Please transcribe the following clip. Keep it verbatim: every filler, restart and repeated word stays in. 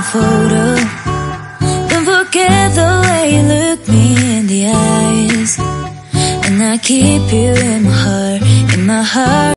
photo. Don't forget the way you look me in the eyes, and I keep you in my heart, in my heart.